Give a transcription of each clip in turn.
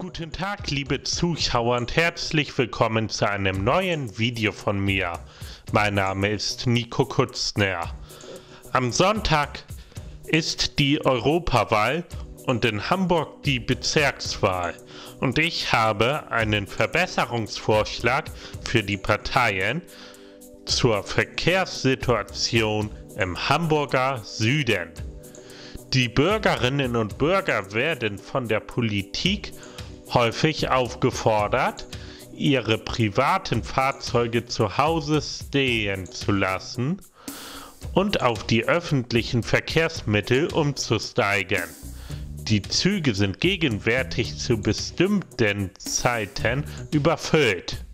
Guten Tag, liebe Zuschauer, und herzlich willkommen zu einem neuen Video von mir. Mein Name ist Nico Kutzner. Am Sonntag ist die Europawahl und in Hamburg die Bezirkswahl. Und ich habe einen Verbesserungsvorschlag für die Parteien zur Verkehrssituation im Hamburger Süden. Die Bürgerinnen und Bürger werden von der Politik häufig aufgefordert, ihre privaten Fahrzeuge zu Hause stehen zu lassen und auf die öffentlichen Verkehrsmittel umzusteigen. Die Züge sind gegenwärtig zu bestimmten Zeiten überfüllt.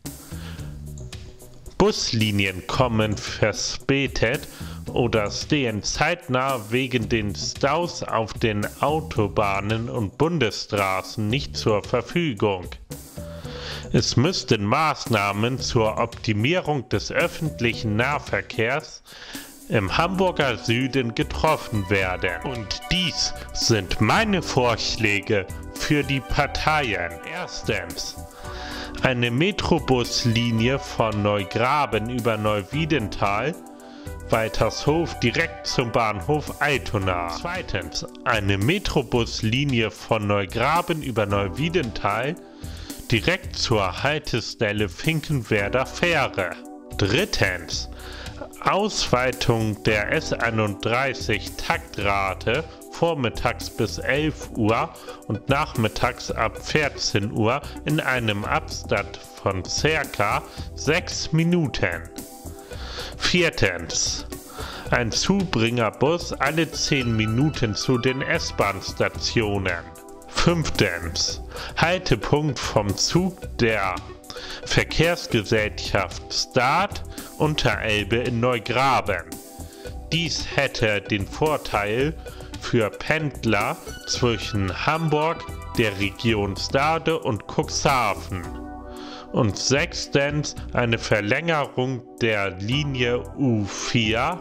Buslinien kommen verspätet oder stehen zeitnah wegen den Staus auf den Autobahnen und Bundesstraßen nicht zur Verfügung. Es müssten Maßnahmen zur Optimierung des öffentlichen Nahverkehrs im Hamburger Süden getroffen werden. Und dies sind meine Vorschläge für die Parteien. Erstens: eine Metrobuslinie von Neugraben über Neuwiedental, Waltershof direkt zum Bahnhof Altona. Zweitens: eine Metrobuslinie von Neugraben über Neuwiedental direkt zur Haltestelle Finkenwerder Fähre. Drittens: Ausweitung der S31 Taktrate vormittags bis 11 Uhr und nachmittags ab 14 Uhr in einem Abstand von ca. 6 Minuten. Viertens: ein Zubringerbus alle 10 Minuten zu den S-Bahn-Stationen. Fünftens: Haltepunkt vom Zug der Verkehrsgesellschaft Start Unterelbe in Neugraben. Dies hätte den Vorteil für Pendler zwischen Hamburg, der Region Stade und Cuxhaven. Und sechstens: eine Verlängerung der Linie U4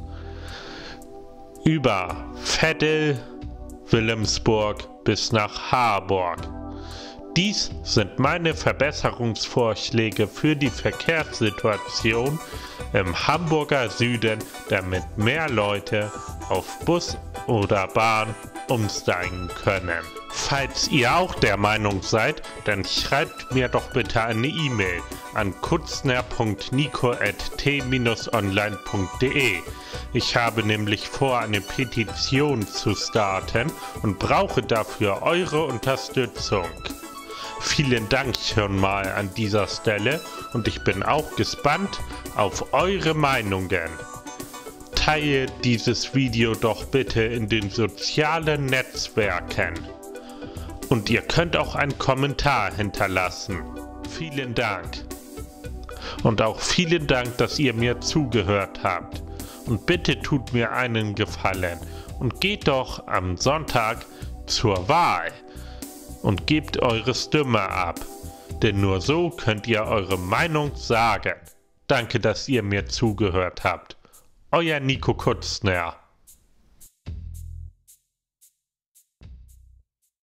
über Veddel, Wilhelmsburg bis nach Harburg. Dies sind meine Verbesserungsvorschläge für die Verkehrssituation im Hamburger Süden, damit mehr Leute auf Bus oder Bahn umsteigen können. Falls ihr auch der Meinung seid, dann schreibt mir doch bitte eine E-Mail an kutzner.nico@t-online.de. Ich habe nämlich vor, eine Petition zu starten und brauche dafür eure Unterstützung. Vielen Dank schon mal an dieser Stelle und ich bin auch gespannt auf eure Meinungen. Teilt dieses Video doch bitte in den sozialen Netzwerken. Und ihr könnt auch einen Kommentar hinterlassen. Vielen Dank. Und auch vielen Dank, dass ihr mir zugehört habt. Und bitte tut mir einen Gefallen und geht doch am Sonntag zur Wahl und gebt eure Stimme ab. Denn nur so könnt ihr eure Meinung sagen. Danke, dass ihr mir zugehört habt. Euer Nico Kutzner.